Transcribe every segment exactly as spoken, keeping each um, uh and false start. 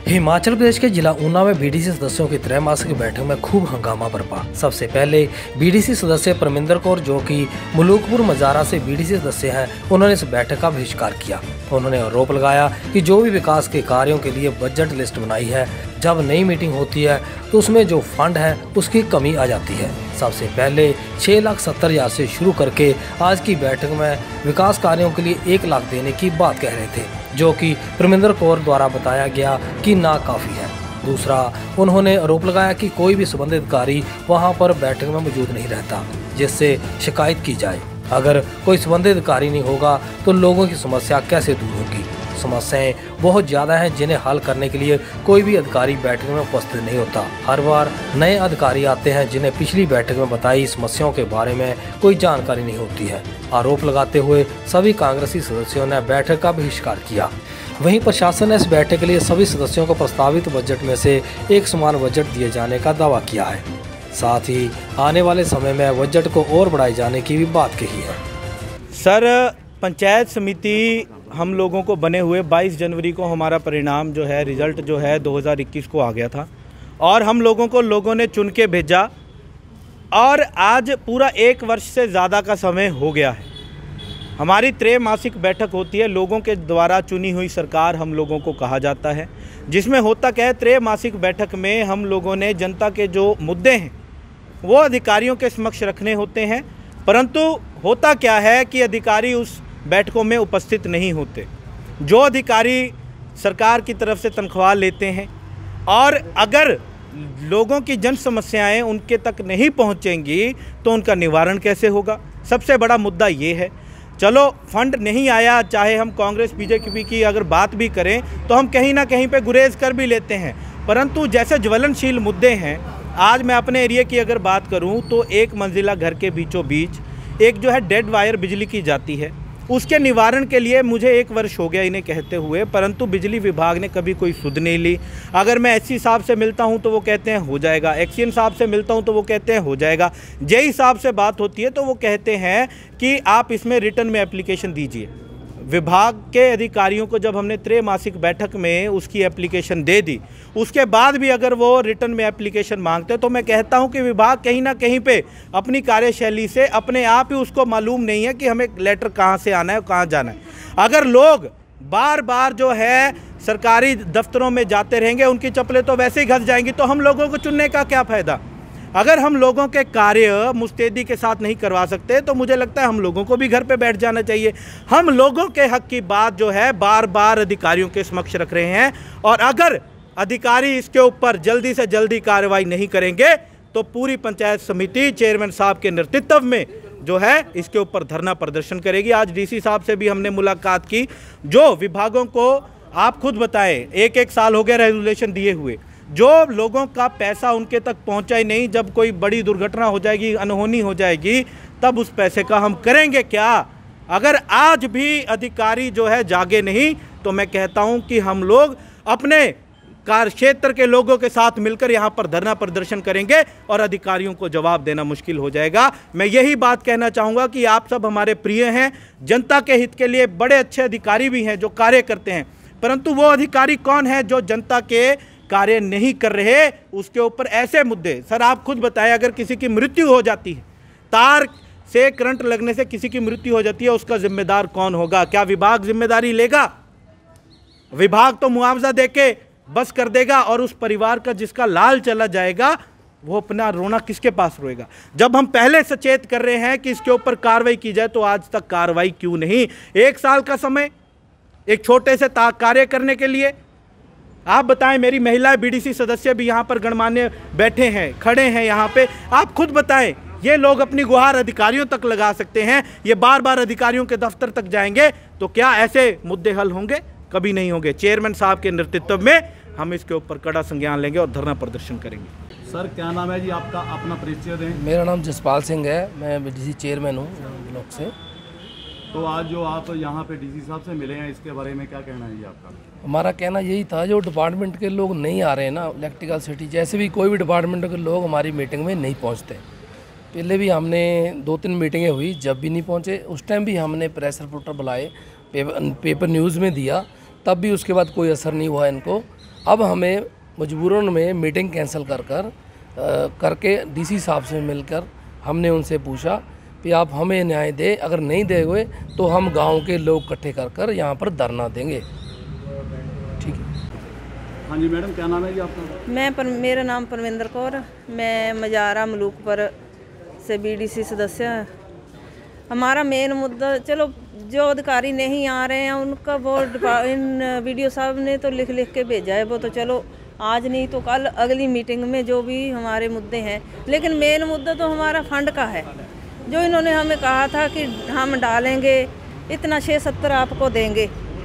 हिमाचल प्रदेश के जिला ऊना में बीडीसी सदस्यों की त्रैमासिक बैठक में खूब हंगामा बरपा। सबसे पहले बीडीसी सदस्य परमिंदर कौर, जो कि मलूकपुर मजारा से बीडीसी सदस्य हैं, उन्होंने इस बैठक का बहिष्कार किया। उन्होंने आरोप लगाया कि जो भी विकास के कार्यों के लिए बजट लिस्ट बनाई है, जब नई मीटिंग होती है तो उसमें जो फंड है उसकी कमी आ जाती है। सबसे पहले छह लाख सत्तर हजार से शुरू करके आज की बैठक में विकास कार्यों के लिए एक लाख देने की बात कह रहे थे, जो कि परमिंदर कौर द्वारा बताया गया कि ना काफी है। दूसरा, उन्होंने आरोप लगाया कि कोई भी संबंधित अधिकारी वहां पर बैठक में मौजूद नहीं रहता, जिससे शिकायत की जाए। अगर कोई संबंधित अधिकारी नहीं होगा तो लोगों की समस्या कैसे दूर होगी? समस्याएं बहुत ज़्यादा हैं जिन्हें हल करने के लिए कोई भी अधिकारी बैठक में उपस्थित नहीं होता। हर बार नए अधिकारी आते हैं जिन्हें पिछली बैठक में बताई समस्याओं के बारे में कोई जानकारी नहीं होती है। आरोप लगाते हुए सभी कांग्रेसी सदस्यों ने बैठक का बहिष्कार किया। वहीं प्रशासन ने इस बैठक के लिए सभी सदस्यों को प्रस्तावित बजट में से एक समान बजट दिए जाने का दावा किया है। साथ ही आने वाले समय में बजट को और बढ़ाए जाने की भी बात कही है। सर, पंचायत समिति हम लोगों को बने हुए बाईस जनवरी को हमारा परिणाम जो है, रिज़ल्ट जो है दो हज़ार इक्कीस को आ गया था और हम लोगों को लोगों ने चुन के भेजा और आज पूरा एक वर्ष से ज़्यादा का समय हो गया है। हमारी त्रैमासिक बैठक होती है, लोगों के द्वारा चुनी हुई सरकार हम लोगों को कहा जाता है, जिसमें होता क्या है, त्रैमासिक बैठक में हम लोगों ने जनता के जो मुद्दे हैं वो अधिकारियों के समक्ष रखने होते हैं। परंतु होता क्या है कि अधिकारी उस बैठकों में उपस्थित नहीं होते। जो अधिकारी सरकार की तरफ से तनख्वाह लेते हैं और अगर लोगों की जन समस्याएं उनके तक नहीं पहुंचेंगी तो उनका निवारण कैसे होगा? सबसे बड़ा मुद्दा ये है। चलो, फंड नहीं आया, चाहे हम कांग्रेस बीजेपी की अगर बात भी करें तो हम कहीं ना कहीं पे गुरेज कर भी लेते हैं, परंतु जैसे ज्वलनशील मुद्दे हैं, आज मैं अपने एरिया की अगर बात करूं तो एक मंजिला घर के बीचों बीच एक जो है डेड वायर बिजली की जाती है। उसके निवारण के लिए मुझे एक वर्ष हो गया इन्हें कहते हुए, परंतु बिजली विभाग ने कभी कोई सुध नहीं ली। अगर मैं एससी साहब से मिलता हूं तो वो कहते हैं हो जाएगा, एक्सीएन साहब से मिलता हूं तो वो कहते हैं हो जाएगा, जेई साहब से बात होती है तो वो कहते हैं कि आप इसमें रिटर्न में एप्लीकेशन दीजिए। विभाग के अधिकारियों को जब हमने त्रैमासिक बैठक में उसकी एप्लीकेशन दे दी, उसके बाद भी अगर वो रिटर्न में एप्लीकेशन मांगते तो मैं कहता हूं कि विभाग कहीं ना कहीं पे अपनी कार्यशैली से अपने आप ही उसको मालूम नहीं है कि हमें लेटर कहां से आना है, कहां जाना है। अगर लोग बार बार जो है सरकारी दफ्तरों में जाते रहेंगे, उनकी चप्पलें तो वैसे ही घस जाएंगी, तो हम लोगों को चुनने का क्या फ़ायदा? अगर हम लोगों के कार्य मुस्तैदी के साथ नहीं करवा सकते तो मुझे लगता है हम लोगों को भी घर पे बैठ जाना चाहिए। हम लोगों के हक की बात जो है बार बार अधिकारियों के समक्ष रख रहे हैं और अगर अधिकारी इसके ऊपर जल्दी से जल्दी कार्रवाई नहीं करेंगे तो पूरी पंचायत समिति चेयरमैन साहब के नेतृत्व में जो है इसके ऊपर धरना प्रदर्शन करेगी। आज डीसी साहब से भी हमने मुलाकात की। जो विभागों को आप खुद बताएं, एक एक साल हो गया रेजुलेशन दिए हुए, जो लोगों का पैसा उनके तक पहुंचा ही नहीं। जब कोई बड़ी दुर्घटना हो जाएगी, अनहोनी हो जाएगी, तब उस पैसे का हम करेंगे क्या? अगर आज भी अधिकारी जो है जागे नहीं तो मैं कहता हूं कि हम लोग अपने कार्य क्षेत्र के लोगों के साथ मिलकर यहां पर धरना प्रदर्शन करेंगे और अधिकारियों को जवाब देना मुश्किल हो जाएगा। मैं यही बात कहना चाहूँगा कि आप सब हमारे प्रिय हैं, जनता के हित के लिए बड़े अच्छे अधिकारी भी हैं जो कार्य करते हैं, परंतु वो अधिकारी कौन है जो जनता के कार्य नहीं कर रहे? उसके ऊपर ऐसे मुद्दे, सर आप खुद बताएं, अगर किसी की मृत्यु हो जाती है, तार से करंट लगने से किसी की मृत्यु हो जाती है, उसका जिम्मेदार कौन होगा? क्या विभाग जिम्मेदारी लेगा? विभाग तो मुआवजा देके बस कर देगा और उस परिवार का जिसका लाल चला जाएगा वो अपना रोना किसके पास रोएगा? जब हम पहले सचेत कर रहे हैं कि इसके ऊपर कार्रवाई की जाए तो आज तक कार्रवाई क्यों नहीं? एक साल का समय एक छोटे से कार्य करने के लिए। आप बताएं, मेरी महिला बीडीसी सदस्य भी यहाँ पर गणमान्य बैठे हैं, खड़े हैं यहाँ पे, आप खुद बताएं, ये लोग अपनी गुहार अधिकारियों तक लगा सकते हैं, ये बार बार अधिकारियों के दफ्तर तक जाएंगे तो क्या ऐसे मुद्दे हल होंगे? कभी नहीं होंगे। चेयरमैन साहब के नेतृत्व में हम इसके ऊपर कड़ा संज्ञान लेंगे और धरना प्रदर्शन करेंगे। सर क्या नाम है जी आपका? अपना परिचय दें। मेरा नाम जसपाल सिंह है, मैं बीडीसी चेयरमैन हूँ ब्लॉक से। तो आज जो आप यहाँ पे डीसी साहब से मिले हैं, इसके बारे में क्या कहना है जी आपका? हमारा कहना यही था, जो डिपार्टमेंट के लोग नहीं आ रहे हैं ना, इलेक्ट्रिकल सिटी जैसे भी कोई भी डिपार्टमेंट के लोग हमारी मीटिंग में नहीं पहुँचते। पहले भी हमने दो तीन मीटिंगें हुई, जब भी नहीं पहुँचे उस टाइम भी हमने प्रेस रिपोर्टर बुलाए, पेपर पेपर न्यूज़ में दिया, तब भी उसके बाद कोई असर नहीं हुआ इनको। अब हमें मजबूरन में मीटिंग कैंसिल कर कर आ, करके डीसी साहब से मिलकर हमने उनसे पूछा कि आप हमें न्याय दे, अगर नहीं देंगे तो हम गांव के लोग इकट्ठे कर कर यहाँ पर धरना देंगे। ठीक है। हाँ जी मैडम, क्या नाम है जी आपका? मैं पर, मेरा नाम परमिंदर कौर, मैं मजारा मलूकपुर से बीडीसी सदस्य है। हमारा मेन मुद्दा, चलो जो अधिकारी नहीं आ रहे हैं उनका वो इन वीडियो साहब ने तो लिख लिख के भेजा है, वो तो चलो आज नहीं तो कल अगली मीटिंग में जो भी हमारे मुद्दे हैं, लेकिन मेन मुद्दा तो हमारा फंड का है। जो इन्होंने हमें कहा था कि हम डालेंगे इतना छः सत्तर आपको देंगे,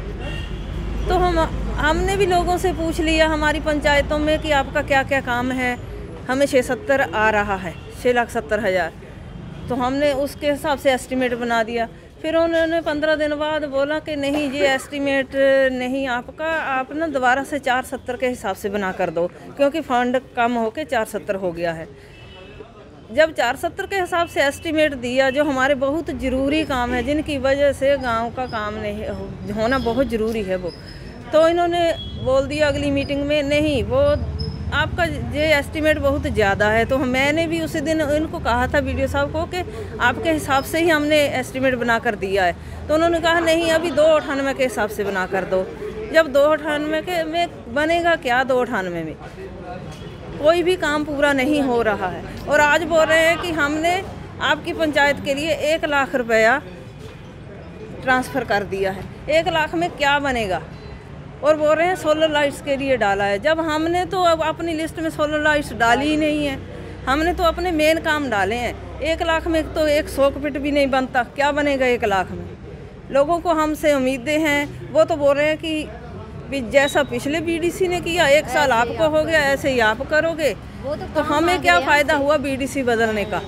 तो हम हमने भी लोगों से पूछ लिया हमारी पंचायतों में कि आपका क्या क्या काम है। हमें छः सत्तर आ रहा है, छः लाख सत्तर हज़ार, तो हमने उसके हिसाब से एस्टीमेट बना दिया। फिर उन्होंने पंद्रह दिन बाद बोला कि नहीं ये एस्टीमेट नहीं आपका, आप ना दोबारा से चार सत्तर के हिसाब से बना कर दो, क्योंकि फंड कम होके चार सत्तर हो गया है। जब चार सत्तर के हिसाब से एस्टीमेट दिया, जो हमारे बहुत ज़रूरी काम है, जिनकी वजह से गांव का काम नहीं होना बहुत ज़रूरी है, वो तो इन्होंने बोल दिया अगली मीटिंग में नहीं, वो आपका ये एस्टीमेट बहुत ज़्यादा है। तो मैंने भी उसी दिन इनको कहा था वीडियो साहब को कि आपके हिसाब से ही हमने एस्टीमेट बना कर दिया है, तो उन्होंने कहा नहीं अभी दो अठानवे के हिसाब से बना कर दो। जब दो अठानवे के में बनेगा क्या, दो अठानवे में कोई भी काम पूरा नहीं हो रहा है। और आज बोल रहे हैं कि हमने आपकी पंचायत के लिए एक लाख रुपया ट्रांसफ़र कर दिया है, एक लाख में क्या बनेगा, और बोल रहे हैं सोलर लाइट्स के लिए डाला है। जब हमने तो अब अपनी लिस्ट में सोलर लाइट्स डाली ही नहीं है, हमने तो अपने मेन काम डाले हैं। एक लाख में तो एक सॉकेट भी नहीं बनता, क्या बनेगा एक लाख में। लोगों को हमसे उम्मीदें हैं, वो तो बोल रहे हैं कि भी जैसा पिछले बीडीसी ने किया एक साल आपको हो गया ऐसे ही आप करोगे, तो, तो हमें क्या फ़ायदा हुआ बीडीसी बदलने का।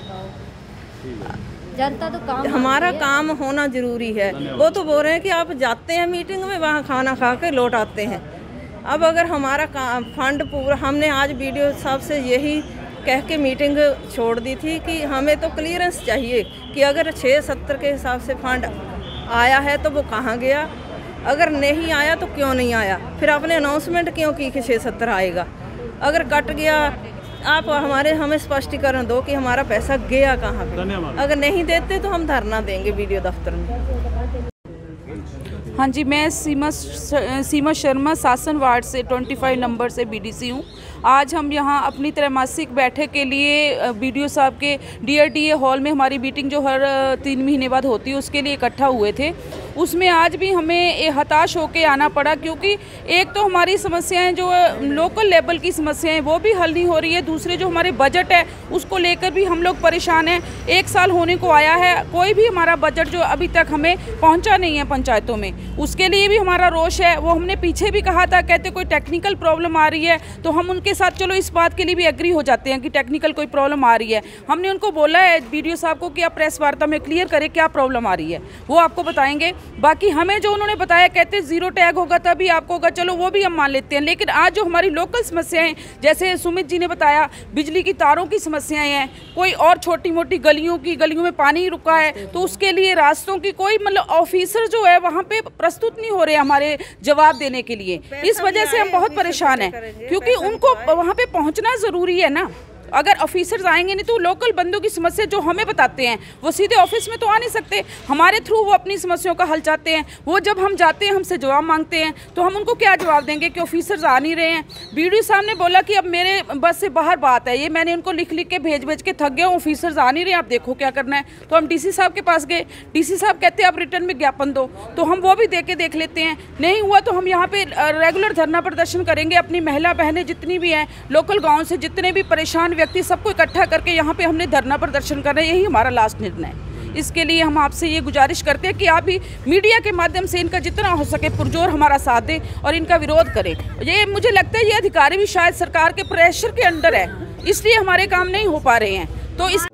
जनता तो काम हमारा काम होना ज़रूरी है। वो तो बोल रहे हैं कि आप जाते हैं मीटिंग में, वहाँ खाना खा के लौट आते हैं। अब अगर हमारा फंड पूरा, हमने आज वीडियो साहब से यही कह के मीटिंग छोड़ दी थी कि हमें तो क्लियरेंस चाहिए कि अगर छः सत्तर के हिसाब से फंड आया है तो वो कहाँ गया, अगर नहीं आया तो क्यों नहीं आया, फिर आपने अनाउंसमेंट क्यों की कि छः सत्तर आएगा। अगर कट गया आप हमारे हमें स्पष्टीकरण दो कि हमारा पैसा गया कहाँ पे। अगर नहीं देते तो हम धरना देंगे वीडियो दफ्तर में। हाँ जी, मैं सीमा सीमा शर्मा शासन वार्ड से पच्चीस नंबर से बीडीसी हूँ। आज हम यहाँ अपनी त्रैमासिक बैठक के लिए बीडीओ साहब के डीआरडीए हॉल में, हमारी मीटिंग जो हर तीन महीने बाद होती है उसके लिए इकट्ठा हुए थे। उसमें आज भी हमें हताश होकर आना पड़ा, क्योंकि एक तो हमारी समस्याएं जो लोकल लेवल की समस्याएं वो भी हल नहीं हो रही है, दूसरे जो हमारे बजट है उसको लेकर भी हम लोग परेशान हैं। एक साल होने को आया है, कोई भी हमारा बजट जो अभी तक हमें पहुंचा नहीं है पंचायतों में, उसके लिए भी हमारा रोष है। वो हमने पीछे भी कहा था, कहते कोई टेक्निकल प्रॉब्लम आ रही है, तो हम उनके साथ चलो इस बात के लिए भी एग्री हो जाते हैं कि टेक्निकल कोई प्रॉब्लम आ रही है। हमने उनको बोला है वीडियो साहब को कि आप प्रेस वार्ता में क्लियर करें क्या प्रॉब्लम आ रही है, वो आपको बताएंगे। बाकी हमें जो उन्होंने बताया, कहते जीरो टैग होगा तभी आपको होगा, चलो वो भी हम मान लेते हैं। लेकिन आज जो हमारी लोकल समस्याएं, जैसे सुमित जी ने बताया बिजली की तारों की समस्याएं हैं, कोई और छोटी मोटी गलियों की गलियों में पानी रुका है तो उसके लिए रास्तों की कोई मतलब ऑफिसर जो है वहाँ पे प्रस्तुत नहीं हो रहे हमारे जवाब देने के लिए। इस वजह से हम बहुत परेशान हैं, क्योंकि उनको वहाँ पे पहुँचना ज़रूरी है ना। अगर ऑफिसर्स आएंगे नहीं तो लोकल बंदों की समस्या जो हमें बताते हैं वो सीधे ऑफिस में तो आ नहीं सकते, हमारे थ्रू वो अपनी समस्याओं का हल चाहते हैं। वो जब हम जाते हैं हमसे जवाब मांगते हैं तो हम उनको क्या जवाब देंगे कि ऑफिसर्स आ नहीं रहे हैं। बीडीओ साहब ने बोला कि अब मेरे बस से बाहर बात है, ये मैंने उनको लिख लिख के भेज भेज के थक गया, ऑफिसर्स आ नहीं रहे, आप देखो क्या करना है। तो हम डीसी साहब के पास गए, डीसी साहब कहते हैं आप रिटर्न में ज्ञापन दो, तो हम वो भी दे के देख लेते हैं। नहीं हुआ तो हम यहाँ पे रेगुलर धरना प्रदर्शन करेंगे। अपनी महिला बहनें जितनी भी हैं लोकल गाँव से, जितने भी परेशान व्यक्ति, सबको इकट्ठा करके यहाँ पे हमने धरना प्रदर्शन करना है, यही हमारा लास्ट निर्णय है। इसके लिए हम आपसे ये गुजारिश करते हैं कि आप भी मीडिया के माध्यम से इनका जितना हो सके पुरजोर हमारा साथ दें और इनका विरोध करें। ये मुझे लगता है ये अधिकारी भी शायद सरकार के प्रेशर के अंडर है, इसलिए हमारे काम नहीं हो पा रहे हैं। तो इस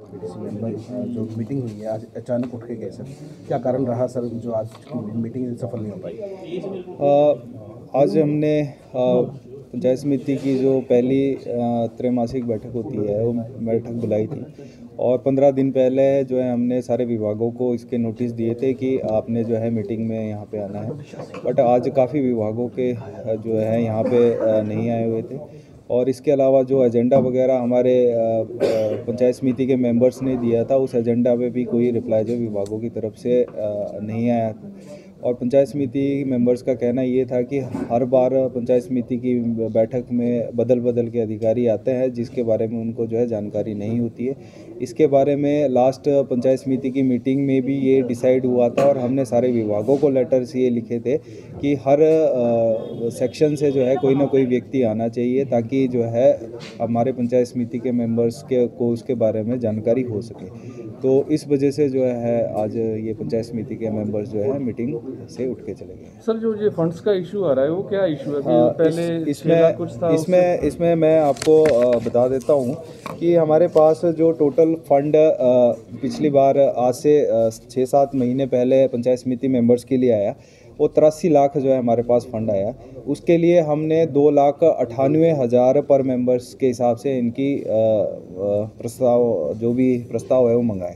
जो मीटिंग हुई है आज अचानक उठ के गए सर, क्या कारण रहा सर जो आज मीटिंग सफल नहीं हो पाई? आज हमने पंचायत समिति की जो पहली अ, त्रैमासिक बैठक होती है वो बैठक बुलाई थी और पंद्रह दिन पहले जो है हमने सारे विभागों को इसके नोटिस दिए थे कि आपने जो है मीटिंग में यहाँ पे आना है। बट आज काफ़ी विभागों के अ, जो है यहाँ पे अ, नहीं आए हुए थे और इसके अलावा जो एजेंडा वगैरह हमारे अ, अ, पंचायत समिति के मेंबर्स ने दिया था उस एजेंडा पे भी कोई रिप्लाई जो विभागों की तरफ से अ, नहीं आया। और पंचायत समिति मेंबर्स का कहना ये था कि हर बार पंचायत समिति की बैठक में बदल बदल के अधिकारी आते हैं जिसके बारे में उनको जो है जानकारी नहीं होती है। इसके बारे में लास्ट पंचायत समिति की मीटिंग में भी ये डिसाइड हुआ था और हमने सारे विभागों को लेटर्स ये लिखे थे कि हर आ, सेक्शन से जो है कोई ना कोई व्यक्ति आना चाहिए ताकि जो है हमारे पंचायत समिति के मेंबर्स के को उसके बारे में जानकारी हो सके। तो इस वजह से जो है आज ये पंचायत समिति के मेंबर्स जो है मीटिंग से उठ के चले गए। सर जो ये फंड्स का इशू आ रहा है वो क्या इशू है? हाँ, पहले इस, इसमें कुछ था इसमें इसमें मैं आपको बता देता हूँ कि हमारे पास जो टोटल फंड पिछली बार आज से छः सात महीने पहले पंचायत समिति मेंबर्स के लिए आया वो तिरासी लाख जो है हमारे पास फंड आया। उसके लिए हमने दो लाख अट्ठानवे हज़ार पर मेंबर्स के हिसाब से इनकी प्रस्ताव जो भी प्रस्ताव है वो मंगाए।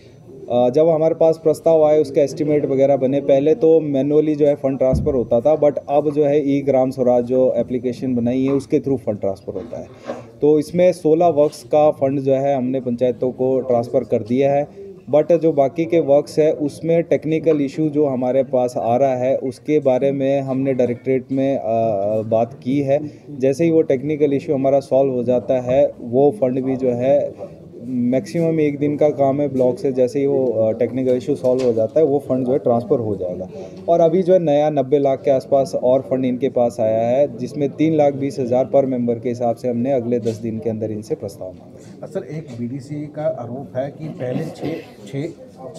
जब हमारे पास प्रस्ताव आए उसके एस्टिमेट वगैरह बने। पहले तो मैनुअली जो है फ़ंड ट्रांसफ़र होता था बट अब जो है ई ग्राम स्वराज जो एप्लीकेशन बनाई है उसके थ्रू फ़ंड ट्रांसफ़र होता है। तो इसमें सोलह वर्क्स का फ़ंड जो है हमने पंचायतों को ट्रांसफ़र कर दिया है। बट जो बाकी के वर्क्स है उसमें टेक्निकल इशू जो हमारे पास आ रहा है उसके बारे में हमने डायरेक्टरेट में आ, बात की है। जैसे ही वो टेक्निकल इशू हमारा सॉल्व हो जाता है वो फंड भी जो है मैक्सिमम एक दिन का काम है ब्लॉक से, जैसे ही वो टेक्निकल इशू सॉल्व हो जाता है वो फंड जो है ट्रांसफ़र हो जाएगा। और अभी जो है नया नब्बे लाख के आसपास और फंड इनके पास आया है जिसमें तीन लाख बीस हज़ार पर मेंबर के हिसाब से हमने अगले दस दिन के अंदर इनसे प्रस्ताव मांगा। सर एक बीडीसी का आरोप है कि पहले छः छः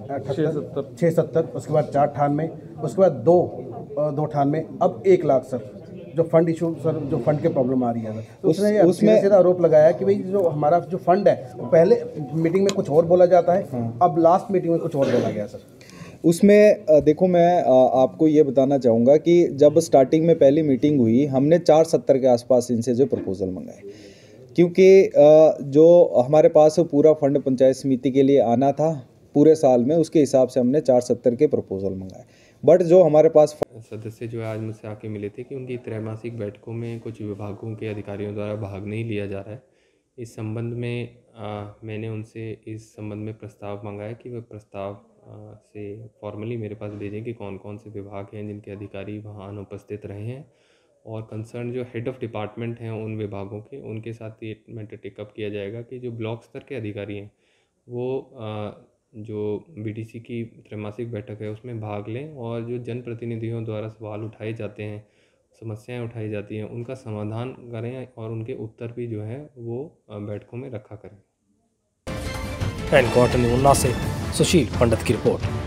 छः छः सत्तर उसके बाद चार अठानवे उसके बाद दो दो अठानवे अब एक लाख सर जो फंड इशू सर जो फंड के प्रॉब्लम आ रही है सर तो उस, उसने उसमें सीधा आरोप लगाया कि भाई जो हमारा जो फंड है वो पहले मीटिंग में कुछ और बोला जाता है हाँ। अब लास्ट मीटिंग में कुछ और बोला गया सर। उसमें देखो मैं आपको ये बताना चाहूँगा कि जब स्टार्टिंग में पहली मीटिंग हुई हमने चार सत्तर के आसपास इनसे जो प्रपोजल मंगाए क्योंकि जो हमारे पास पूरा फंड पंचायत समिति के लिए आना था पूरे साल में उसके हिसाब से हमने चार सत्तर के प्रपोजल मंगाए। बट जो हमारे पास सदस्य जो है आज मुझसे आके मिले थे कि उनकी त्रैमासिक बैठकों में कुछ विभागों के अधिकारियों द्वारा भाग नहीं लिया जा रहा है। इस संबंध में आ, मैंने उनसे इस संबंध में प्रस्ताव मंगाया कि वह प्रस्ताव आ, से फॉर्मली मेरे पास भेजें कि कौन कौन से विभाग हैं जिनके अधिकारी वहाँ अनुपस्थित रहे हैं और कंसर्न जो हेड ऑफ़ डिपार्टमेंट हैं उन विभागों के उनके साथ ये मैटर टेकअप किया जाएगा कि जो ब्लॉक स्तर के अधिकारी हैं वो आ, जो बीडीसी की त्रैमासिक बैठक है उसमें भाग लें और जो जनप्रतिनिधियों द्वारा सवाल उठाए जाते हैं समस्याएं उठाई जाती हैं उनका समाधान करें और उनके उत्तर भी जो है वो बैठकों में रखा करें। एंड कॉटन से सुशील पंडित की रिपोर्ट।